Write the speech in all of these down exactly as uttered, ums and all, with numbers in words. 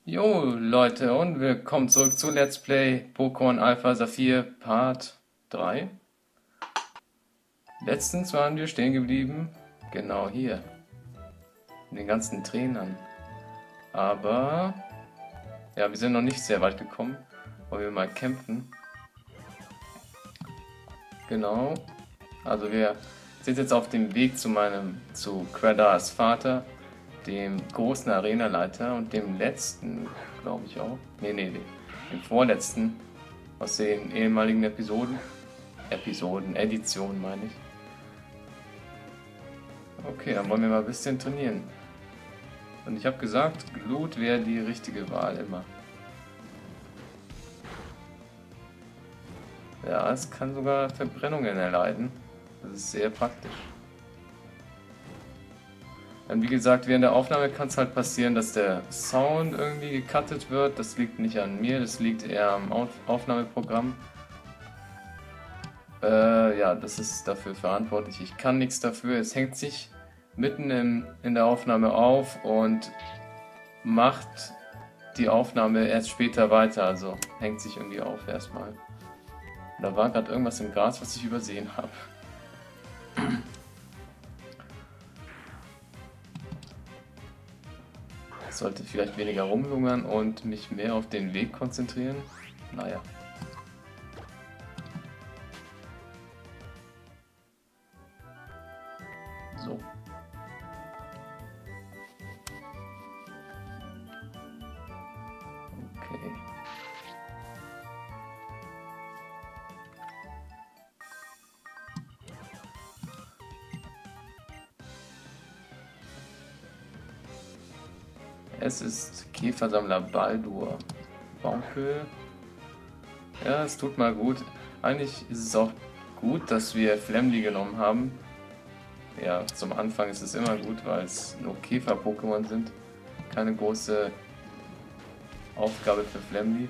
Jo Leute und willkommen zurück zu Let's Play Pokémon Alpha Saphir Part drei. Letztens waren wir stehen geblieben, genau hier, in den ganzen Trainern. Aber, ja, wir sind noch nicht sehr weit gekommen, wollen wir mal kämpfen. Genau, also wir sind jetzt auf dem Weg zu meinem, zu Quaddars Vater, dem großen Arenaleiter und dem letzten, glaube ich auch. Nee, nee, nee. Dem vorletzten aus den ehemaligen Episoden. Episoden, Editionen meine ich. Okay, dann wollen wir mal ein bisschen trainieren. Und ich habe gesagt, Glut wäre die richtige Wahl immer. Ja, es kann sogar Verbrennungen erleiden. Das ist sehr praktisch. Und wie gesagt, während der Aufnahme kann es halt passieren, dass der Sound irgendwie gecuttet wird. Das liegt nicht an mir, das liegt eher am Auf Aufnahmeprogramm. Äh, ja, das ist dafür verantwortlich. Ich kann nichts dafür. Es hängt sich mitten im, in der Aufnahme auf und macht die Aufnahme erst später weiter. Also hängt sich irgendwie auf erstmal. Da war gerade irgendwas im Gras, was ich übersehen habe. Ich sollte vielleicht weniger rumlungern und mich mehr auf den Weg konzentrieren. Naja. So. Okay. Es ist Käfersammler Baldur. Bonkel. Ja, es tut mal gut. Eigentlich ist es auch gut, dass wir Flamly genommen haben. Ja, zum Anfang ist es immer gut, weil es nur Käfer-Pokémon sind. Keine große Aufgabe für Flamly.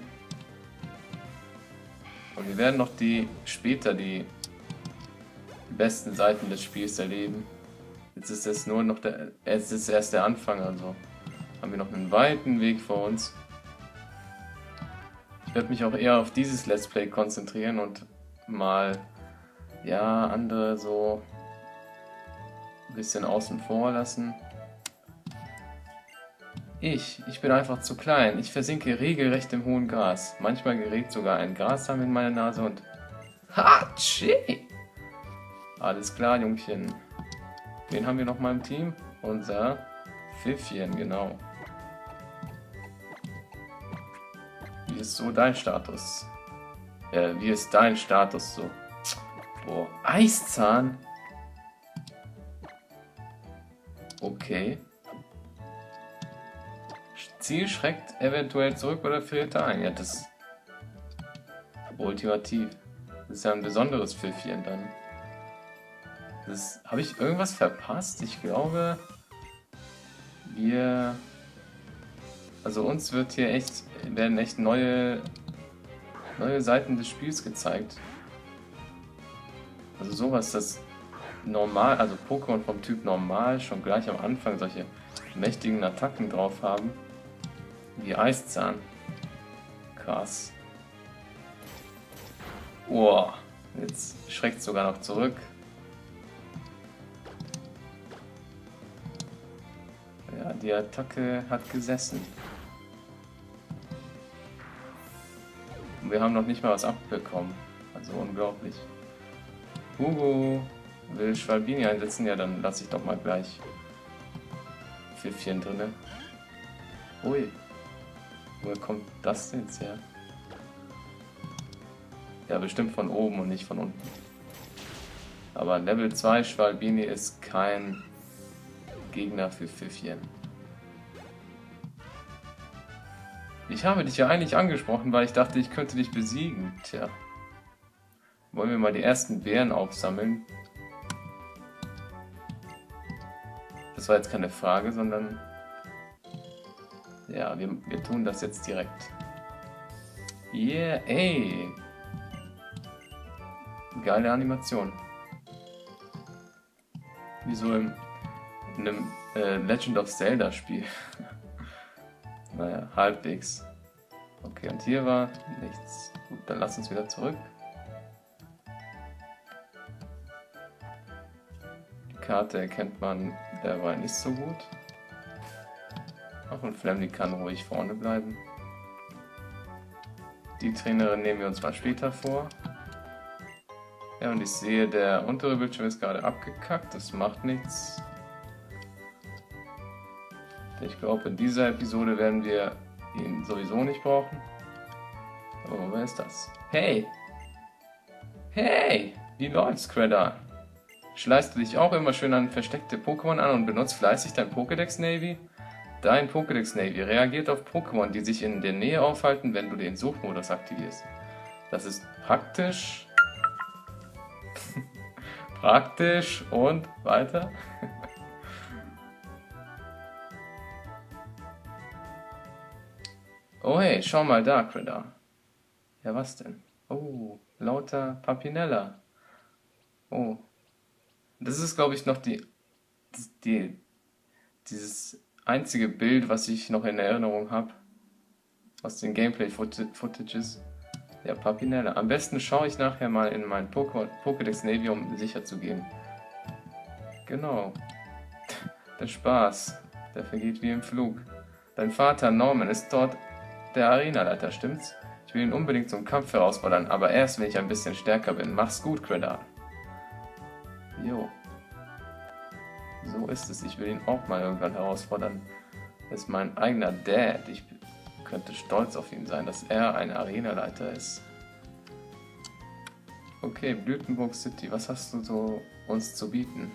Und wir werden noch die später die besten Seiten des Spiels erleben. Jetzt ist es nur noch der, es ist erst der Anfang, also haben wir noch einen weiten Weg vor uns. Ich werde mich auch eher auf dieses Let's Play konzentrieren und mal, ja, andere so ein bisschen außen vor lassen. Ich, ich bin einfach zu klein. Ich versinke regelrecht im hohen Gras. Manchmal gerät sogar ein Grashalm in meine Nase und... Hatschi! Alles klar, Jungchen. Wen haben wir noch mal im Team? Unser Pfiffchen, genau. Wie ist so dein Status? Äh, wie ist dein Status so? Boah, Eiszahn? Okay. Ziel schreckt eventuell zurück oder friert ein. Ja, das ist ultimativ. Das ist ja ein besonderes Pfiffchen dann. Habe ich irgendwas verpasst? Ich glaube, wir... Also uns wird hier echt, werden echt neue, neue Seiten des Spiels gezeigt. Also sowas, das normal, also Pokémon vom Typ normal schon gleich am Anfang solche mächtigen Attacken drauf haben. Wie Eiszahn. Krass. Oh, jetzt schreckt es sogar noch zurück. Ja, die Attacke hat gesessen. Und wir haben noch nicht mal was abbekommen. Also unglaublich. Hugo will Schwalbini einsetzen. Ja, dann lasse ich doch mal gleich Pfiffchen drinne. Ui. Woher kommt das denn jetzt her? Ja, bestimmt von oben und nicht von unten. Aber Level zwei Schwalbini ist kein Gegner für Pfiffchen. Ich habe dich ja eigentlich angesprochen, weil ich dachte, ich könnte dich besiegen. Tja. Wollen wir mal die ersten Beeren aufsammeln? Das war jetzt keine Frage, sondern... Ja, wir, wir tun das jetzt direkt. Yeah, ey! Geile Animation. Wie so im, in einem äh, Legend of Zelda Spiel. Naja, halbwegs. Okay, und hier war nichts. Gut, dann lass uns wieder zurück. Die Karte erkennt man derweil nicht so gut. Ach, und Flamly kann ruhig vorne bleiben. Die Trainerin nehmen wir uns mal später vor. Ja, und ich sehe, der untere Bildschirm ist gerade abgekackt. Das macht nichts. Ich glaube, in dieser Episode werden wir ihn sowieso nicht brauchen. Oh, wer ist das? Hey! Hey! Wie läuft's, Credar? Schleichst du dich auch immer schön an versteckte Pokémon an und benutzt fleißig dein Pokédex Navy? Dein Pokédex Navy reagiert auf Pokémon, die sich in der Nähe aufhalten, wenn du den Suchmodus aktivierst. Das ist praktisch. praktisch und weiter. Oh hey, schau mal da, Credar. Ja, was denn? Oh, lauter Papinella. Oh. Das ist, glaube ich, noch die, die, dieses einzige Bild, was ich noch in Erinnerung habe. Aus den Gameplay-Footages. Ja, Papinella. Am besten schaue ich nachher mal in mein Pokédex Navy, um sicher zu gehen. Genau. Der Spaß. Der vergeht wie im Flug. Dein Vater Norman ist dort der Arenaleiter, stimmt's? Ich will ihn unbedingt zum Kampf herausfordern, aber erst, wenn ich ein bisschen stärker bin. Mach's gut, Credar. Jo. So ist es. Ich will ihn auch mal irgendwann herausfordern. Er ist mein eigener Dad. Ich könnte stolz auf ihn sein, dass er ein Arenaleiter ist. Okay, Blütenburg City. Was hast du so uns zu bieten?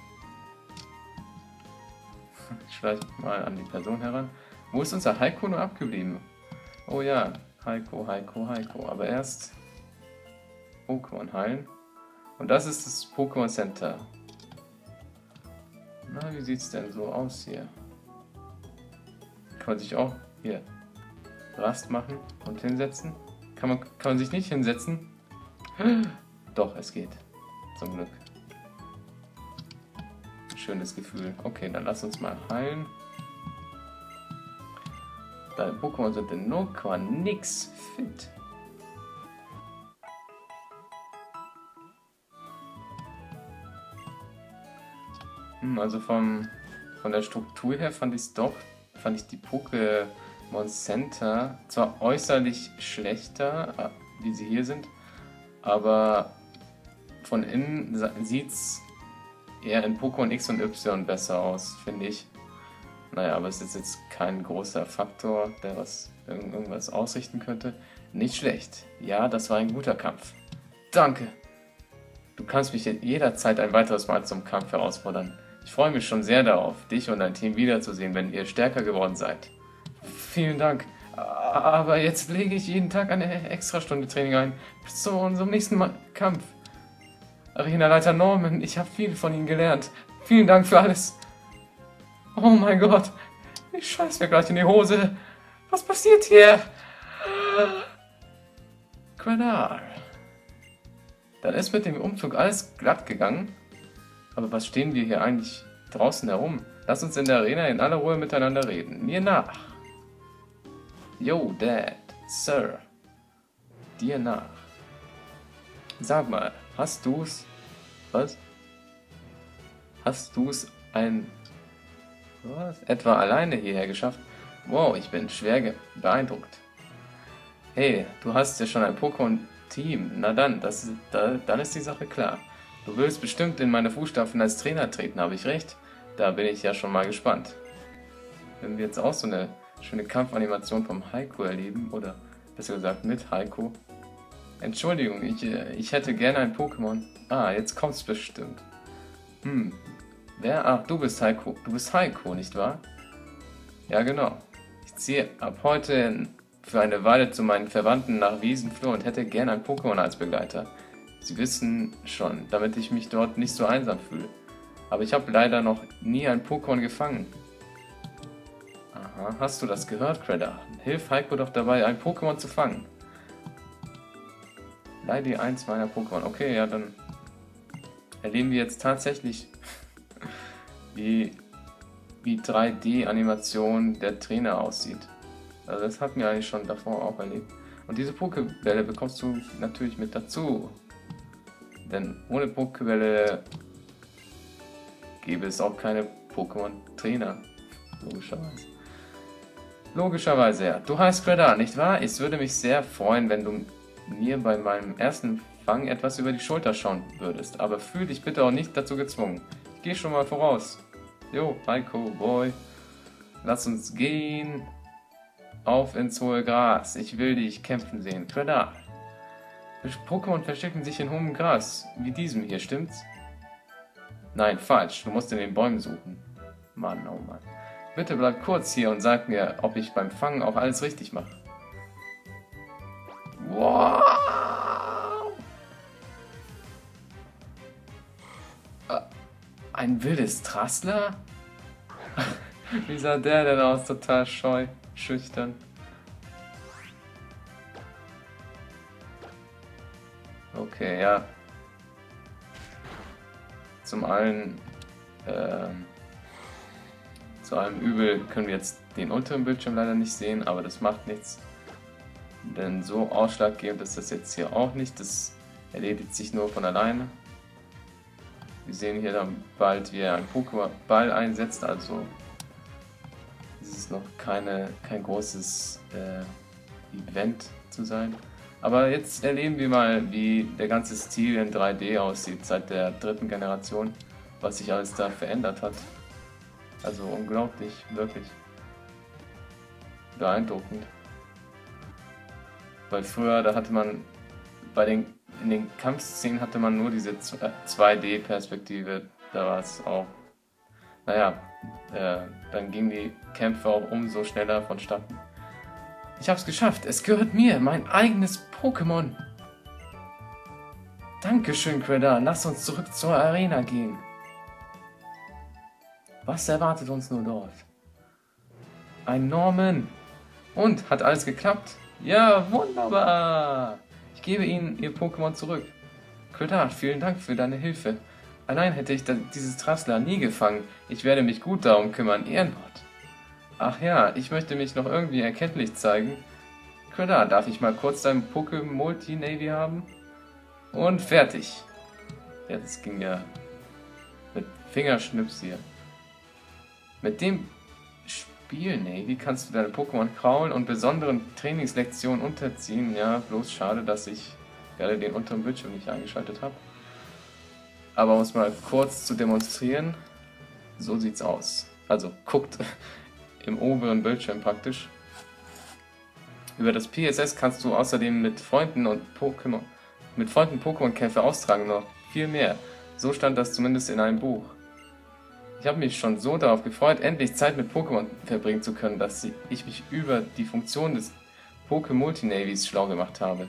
Ich schleiche mal an die Person heran. Wo ist unser Heiko nur abgeblieben? Oh ja, Heiko, Heiko, Heiko. Aber erst Pokémon heilen. Und das ist das Pokémon Center. Na, wie sieht's denn so aus hier? Kann man sich auch hier Rast machen und hinsetzen? Kann man, kann man sich nicht hinsetzen? Doch, es geht. Zum Glück. Schönes Gefühl. Okay, dann lass uns mal heilen. Deine Pokémon sind in null Komma nix fit. Hm, also vom, von der Struktur her fand ich es doch, fand ich die Pokémon Center zwar äußerlich schlechter, wie sie hier sind, aber von innen sieht es eher in Pokémon X und Y besser aus, finde ich. Naja, aber es ist jetzt kein großer Faktor, der was irgendwas ausrichten könnte. Nicht schlecht. Ja, das war ein guter Kampf. Danke. Du kannst mich jederzeit ein weiteres Mal zum Kampf herausfordern. Ich freue mich schon sehr darauf, dich und dein Team wiederzusehen, wenn ihr stärker geworden seid. Vielen Dank. Aber jetzt lege ich jeden Tag eine Extrastunde Training ein. Bis zu unserem nächsten Mal Kampf. Arenaleiter Norman, ich habe viel von Ihnen gelernt. Vielen Dank für alles. Oh mein Gott, ich scheiß mir gleich in die Hose. Was passiert hier? Credar. Dann ist mit dem Umzug alles glatt gegangen. Aber was stehen wir hier eigentlich draußen herum? Lass uns in der Arena in aller Ruhe miteinander reden. Mir nach. Yo, Dad, Sir. Dir nach. Sag mal, hast du's? Was? Hast du's ein... Was? Etwa alleine hierher geschafft? Wow, ich bin schwer beeindruckt. Hey, du hast ja schon ein Pokémon-Team. Na dann, das ist, da, dann ist die Sache klar. Du willst bestimmt in meine Fußstapfen als Trainer treten, habe ich recht? Da bin ich ja schon mal gespannt. Wenn wir jetzt auch so eine schöne Kampfanimation vom Heiko erleben, oder besser gesagt mit Heiko. Entschuldigung, ich, ich hätte gerne ein Pokémon. Ah, jetzt kommt's bestimmt. Hm, wer? Ach, du bist Heiko. Du bist Heiko, nicht wahr? Ja, genau. Ich ziehe ab heute für eine Weile zu meinen Verwandten nach Wiesenflur und hätte gern ein Pokémon als Begleiter. Sie wissen schon, damit ich mich dort nicht so einsam fühle. Aber ich habe leider noch nie ein Pokémon gefangen. Aha, hast du das gehört, Credar? Hilf Heiko doch dabei, ein Pokémon zu fangen. Leih dir eins meiner Pokémon. Okay, ja, dann erleben wir jetzt tatsächlich wie, wie drei D-Animation der Trainer aussieht. Also das hatten wir eigentlich schon davor auch erlebt. Und diese Pokébälle bekommst du natürlich mit dazu. Denn ohne Pokébälle gäbe es auch keine Pokémon-Trainer. Logischerweise. Logischerweise, ja. Du heißt Credar, nicht wahr? Es würde mich sehr freuen, wenn du mir bei meinem ersten Fang etwas über die Schulter schauen würdest. Aber fühl dich bitte auch nicht dazu gezwungen. Ich gehe schon mal voraus. Jo, Heiko, Boy. Lass uns gehen. Auf ins hohe Gras. Ich will dich kämpfen sehen. Credar. Pokémon verstecken sich in hohem Gras. Wie diesem hier, stimmt's? Nein, falsch. Du musst in den Bäumen suchen. Mann, oh Mann. Bitte bleib kurz hier und sag mir, ob ich beim Fangen auch alles richtig mache. Wow! Äh, ein wildes Trassler? Wie sah der denn aus? Total scheu, schüchtern. Okay, ja. Zum einen, ähm, zu allem Übel können wir jetzt den unteren Bildschirm leider nicht sehen, aber das macht nichts. Denn so ausschlaggebend ist das jetzt hier auch nicht. Das erledigt sich nur von alleine. Wir sehen hier dann bald, wie er einen Pokéball einsetzt, also ist es noch keine, kein großes äh, Event zu sein. Aber jetzt erleben wir mal, wie der ganze Stil in drei D aussieht seit der dritten Generation, was sich alles da verändert hat. Also unglaublich, wirklich beeindruckend. Weil früher, da hatte man bei den in den Kampfszenen hatte man nur diese zwei D-Perspektive. Da war es auch, naja, äh, dann gingen die Kämpfe auch umso schneller vonstatten. Ich hab's geschafft, es gehört mir, mein eigenes Pokémon. Dankeschön, Credar, lass uns zurück zur Arena gehen. Was erwartet uns nur dort? Ein Norman. Und, hat alles geklappt? Ja, wunderbar. Ich gebe Ihnen Ihr Pokémon zurück. Credar, vielen Dank für deine Hilfe. Allein hätte ich dieses Trassler nie gefangen. Ich werde mich gut darum kümmern, Ehrenwort. Ach ja, ich möchte mich noch irgendwie erkenntlich zeigen. Credar, darf ich mal kurz dein Poké-Multi-Navy haben? Und fertig. Ja, das ging ja mit Fingerschnips hier. Mit dem Spiel Navy kannst du deine Pokémon kraulen und besonderen Trainingslektionen unterziehen. Ja, bloß schade, dass ich gerade den unteren Bildschirm nicht eingeschaltet habe. Aber um es mal kurz zu demonstrieren, so sieht's aus. Also guckt im oberen Bildschirm praktisch. Über das P S S kannst du außerdem mit Freunden und Pokémon mit Freunden Pokémon-Kämpfe austragen, noch viel mehr. So stand das zumindest in einem Buch. Ich habe mich schon so darauf gefreut, endlich Zeit mit Pokémon verbringen zu können, dass ich mich über die Funktion des Poké-Multi-Navys schlau gemacht habe.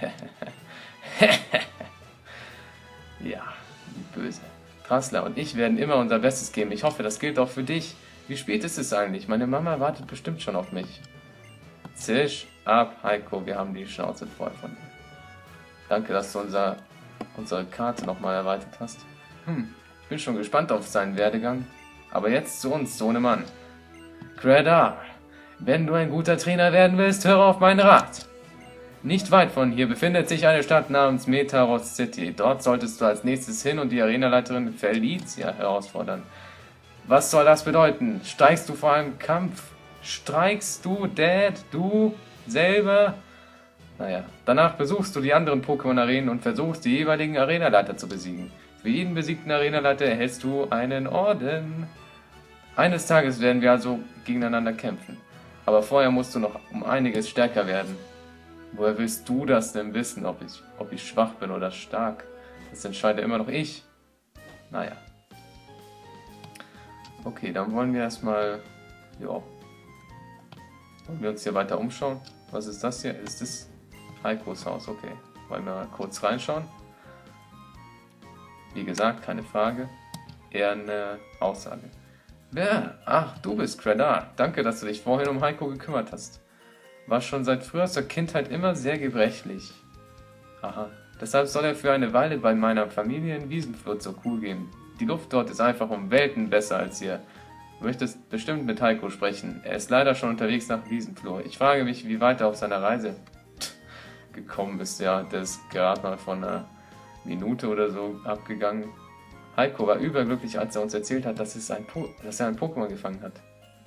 Ja, wie böse. Trassler und ich werden immer unser Bestes geben. Ich hoffe, das gilt auch für dich. Wie spät ist es eigentlich? Meine Mama wartet bestimmt schon auf mich. Zisch ab, Heiko, wir haben die Schnauze voll von dir. Danke, dass du unser, unsere Karte nochmal erweitert hast. Hm, ich bin schon gespannt auf seinen Werdegang. Aber jetzt zu uns, Sohnemann. Credar, wenn du ein guter Trainer werden willst, höre auf meinen Rat. Nicht weit von hier befindet sich eine Stadt namens Metaros City. Dort solltest du als nächstes hin und die Arenaleiterin Felicia herausfordern. Was soll das bedeuten? Steigst du vor einem Kampf? Streikst du, Dad, du selber? Naja, danach besuchst du die anderen Pokémon-Arenen und versuchst, die jeweiligen Arenaleiter zu besiegen. Für jeden besiegten Arenaleiter erhältst du einen Orden. Eines Tages werden wir also gegeneinander kämpfen. Aber vorher musst du noch um einiges stärker werden. Woher willst du das denn wissen, ob ich, ob ich schwach bin oder stark? Das entscheide immer noch ich. Naja. Okay, dann wollen wir erstmal... Ja. Wollen wir uns hier weiter umschauen? Was ist das hier? Ist das Heikos Haus? Okay. Wollen wir mal kurz reinschauen? Wie gesagt, keine Frage. Eher eine Aussage. Wer? Ach, du bist Credar. Danke, dass du dich vorhin um Heiko gekümmert hast. War schon seit frühester Kindheit immer sehr gebrechlich. Aha. Deshalb soll er für eine Weile bei meiner Familie in Wiesenfurt zur Kuh gehen. Die Luft dort ist einfach um Welten besser als hier. Du möchtest bestimmt mit Heiko sprechen. Er ist leider schon unterwegs nach Wiesenflur. Ich frage mich, wie weit er auf seiner Reise gekommen ist. Ja, der ist gerade mal von einer Minute oder so abgegangen. Heiko war überglücklich, als er uns erzählt hat, dass, es ein po dass er ein Pokémon gefangen hat.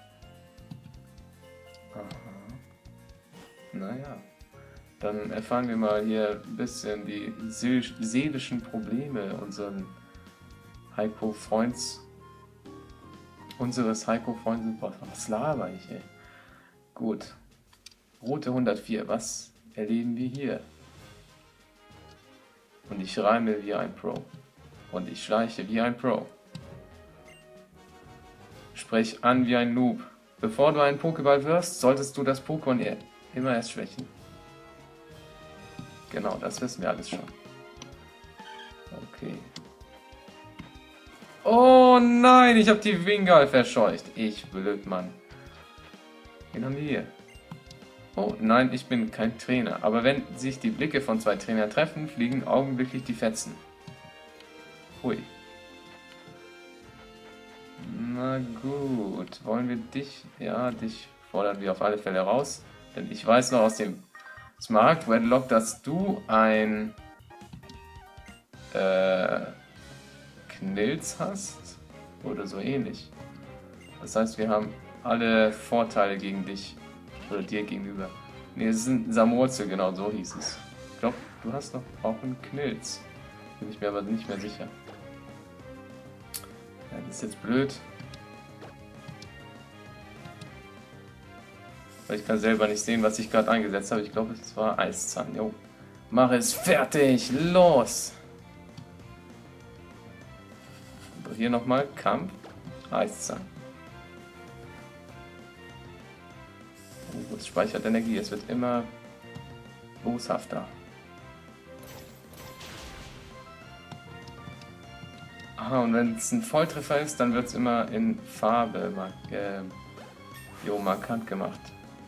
Aha. Naja. Dann erfahren wir mal hier ein bisschen die seel seelischen Probleme unseren Heiko-Freunds. Unseres Heiko-Freundes. Was laber ich, ey? Gut. Route hundertvier. Was erleben wir hier? Und ich reime wie ein Pro. Und ich schleiche wie ein Pro. Sprech an wie ein Noob. Bevor du einen Pokéball wirfst, solltest du das Pokémon immer erst schwächen. Genau, das wissen wir alles schon. Okay. Oh nein, ich habe die Wingal verscheucht. Ich blöd, Mann. Wen haben wir hier? Oh nein, ich bin kein Trainer. Aber wenn sich die Blicke von zwei Trainern treffen, fliegen augenblicklich die Fetzen. Hui. Na gut, wollen wir dich? Ja, dich fordern wir auf alle Fälle raus. Denn ich weiß noch aus dem Smart Wedlock, dass du ein äh, Knilz hast oder so ähnlich. Das heißt, wir haben alle Vorteile gegen dich oder dir gegenüber. Ne, es ist ein Samurzel, genau so hieß es. Ich glaube, du hast doch auch einen Knilz. Bin ich mir aber nicht mehr sicher. Ja, das ist jetzt blöd. Weil ich kann selber nicht sehen, was ich gerade eingesetzt habe. Ich glaube, es war Eiszahn. Jo. Mach es fertig. Los. So, hier nochmal Kampf. Eiszahn. Oh, es speichert Energie. Es wird immer boshafter. Aha, und wenn es ein Volltreffer ist, dann wird es immer in Farbe äh, jo, markant gemacht.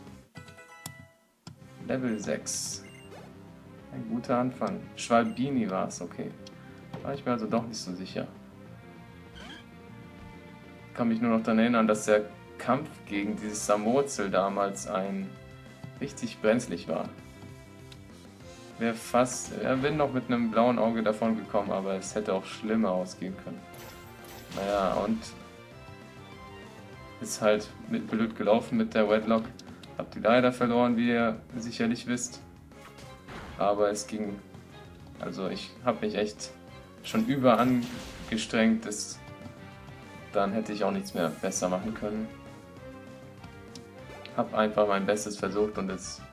Level sechs. Ein guter Anfang. Schwalbini war es, okay. War ich mir also doch nicht so sicher. Ich kann mich nur noch daran erinnern, dass der Kampf gegen dieses Samurzel damals ein richtig brenzlig war. Wäre fast, er bin noch mit einem blauen Auge davon gekommen, aber es hätte auch schlimmer ausgehen können. Naja, und ist halt mit blöd gelaufen mit der Wedlock. Habt ihr leider verloren, wie ihr sicherlich wisst. Aber es ging, also ich habe mich echt schon über angestrengt, das, dann hätte ich auch nichts mehr besser machen können. Hab einfach mein Bestes versucht und es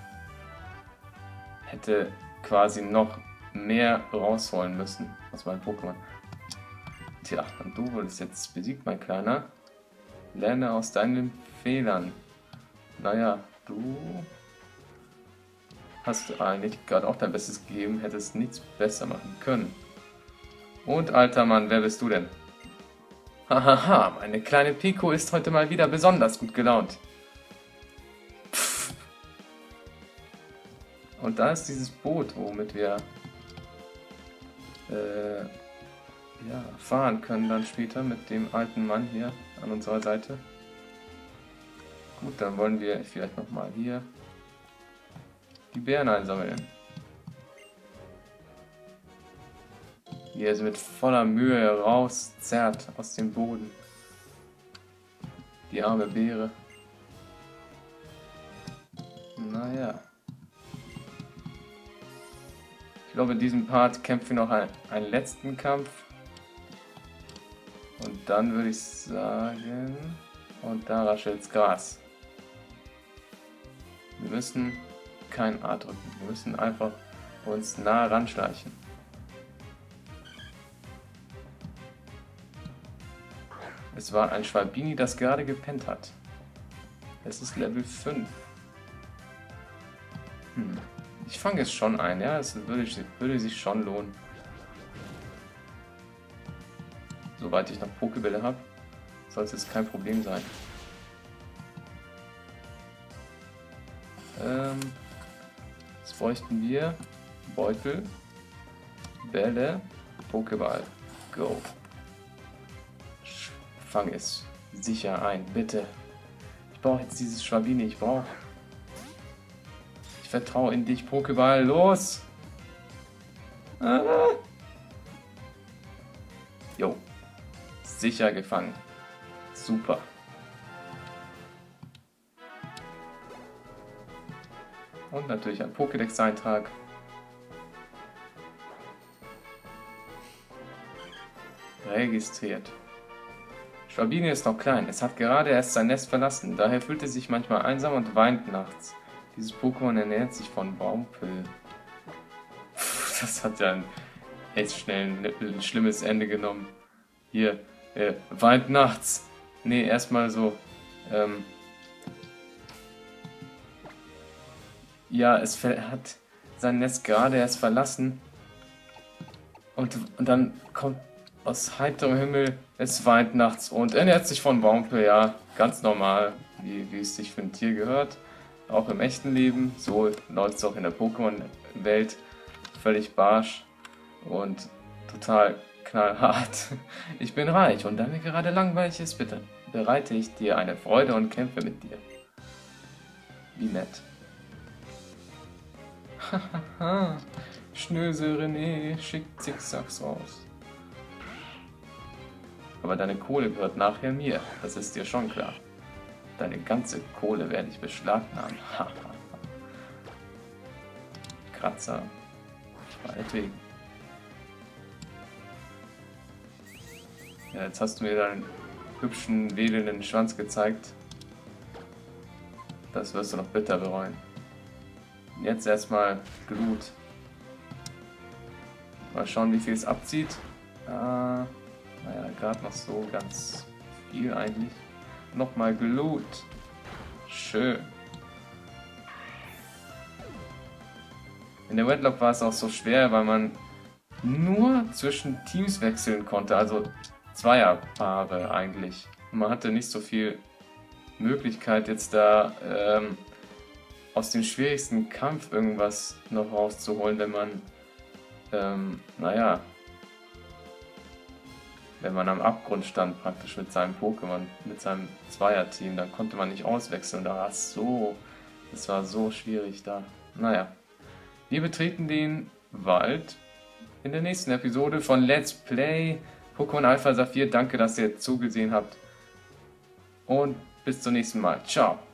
hätte quasi noch mehr rausholen müssen aus meinem Pokémon. Tja, und du wurdest jetzt besiegt, mein Kleiner. Lerne aus deinen Fehlern. Naja, du hast eigentlich gerade auch dein Bestes gegeben, hättest nichts besser machen können. Und alter Mann, wer bist du denn? Hahaha, meine kleine Pico ist heute mal wieder besonders gut gelaunt. Pff. Und da ist dieses Boot, womit wir äh, ja, fahren können dann später mit dem alten Mann hier an unserer Seite. Gut, dann wollen wir vielleicht nochmal hier die Beeren einsammeln. Wie er sie mit voller Mühe rauszerrt aus dem Boden. Die arme Beere. Naja. Ich glaube, in diesem Part kämpfen wir noch ein, einen letzten Kampf. Und dann würde ich sagen... Und da raschelt's Gras. Wir müssen kein A drücken. Wir müssen einfach uns nah ranschleichen. Es war ein Schwalbini, das gerade gepennt hat. Es ist Level fünf. Hm. Ich fange es schon ein, ja, es würde, würde sich schon lohnen. Soweit ich noch Pokébälle habe, sollte es kein Problem sein. Ähm, jetzt bräuchten wir Beutel, Bälle, Pokéball. Go. Fang es sicher ein, bitte. Ich brauche jetzt dieses Schwabini, ich brauche... Ich vertraue in dich, Pokéball, los! Ah. Jo, sicher gefangen. Super. Und natürlich ein Pokédex-Eintrag. Registriert. Schwabini ist noch klein. Es hat gerade erst sein Nest verlassen. Daher fühlt es sich manchmal einsam und weint nachts. Dieses Pokémon ernährt sich von Baumpel. Das hat ja ein echt schnell ein, ein schlimmes Ende genommen. Hier, äh, weint nachts. Nee, erstmal so. Ähm, ja, es hat sein Nest gerade erst verlassen. Und, und dann kommt aus heiterem Himmel, es weint nachts und ernährt sich von Baumpel. Ja, ganz normal, wie, wie es sich für ein Tier gehört. Auch im echten Leben. So läuft es auch in der Pokémon-Welt. Völlig barsch und total knallhart. Ich bin reich und da mir gerade langweilig ist, bitte bereite ich dir eine Freude und kämpfe mit dir. Wie nett. Hahaha. Schnösel René schickt Zickzacks raus. Aber deine Kohle gehört nachher mir, das ist dir schon klar. Deine ganze Kohle werde ich beschlagnahmen. Kratzer. Meinetwegen. Ja, jetzt hast du mir deinen hübschen, wedelnden Schwanz gezeigt. Das wirst du noch bitter bereuen. Jetzt erstmal Glut. Mal schauen, wie viel es abzieht. Ah, naja, gerade noch so ganz viel eigentlich. Nochmal Glut. Schön. In der Wedlock war es auch so schwer, weil man nur zwischen Teams wechseln konnte, also Zweierpaare eigentlich. Man hatte nicht so viel Möglichkeit, jetzt da ähm, aus dem schwierigsten Kampf irgendwas noch rauszuholen, wenn man, ähm, naja, wenn man am Abgrund stand praktisch mit seinem Pokémon, mit seinem Zweierteam, dann konnte man nicht auswechseln. Da war es so, es war so schwierig da. Naja, wir betreten den Wald in der nächsten Episode von Let's Play Pokémon Alpha Saphir. Danke, dass ihr zugesehen habt und bis zum nächsten Mal. Ciao.